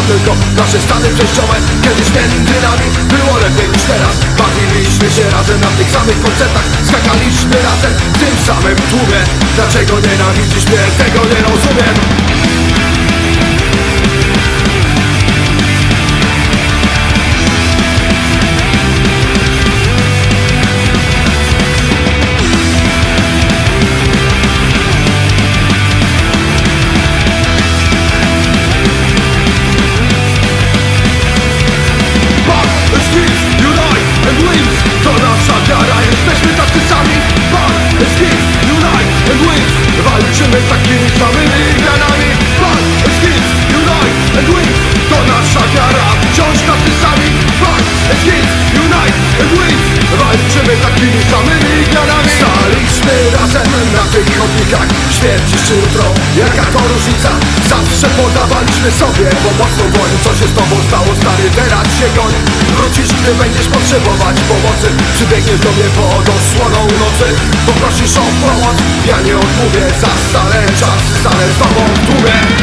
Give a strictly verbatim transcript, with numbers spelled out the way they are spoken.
tylko nasze stany przejściowe. Kiedyś między nami było lepiej niż teraz. Bawiliśmy się razem na tych samych koncertach, skakaliśmy razem w tym samym tłumie. Dlaczego nienawidzisz mnie? Tego nie rozumiem. To nasza wiara, jesteśmy tacy sami. Fuck the skins, unite and win. Walczymy takimi samymi granami. Fuck the skins, unite and win. To nasza wiara, wciąż tacy sami. Fuck the skins, unite and win. Walczymy takimi samymi granami. Staliśmy razem na tych chodnikach. Śmierć czy jutro, jaka to różnica? Zawsze podawaliśmy sobie pomocną dłoń. Co się z tobą stało, stary, teraz się goń. Wrócisz, gdy będziesz potrzebować pomocy. Przybiegniesz do mnie pod osłoną nocy. Poprosisz o pomoc, ja nie odmówię. Za stale czas, stale z tobą w tłumie.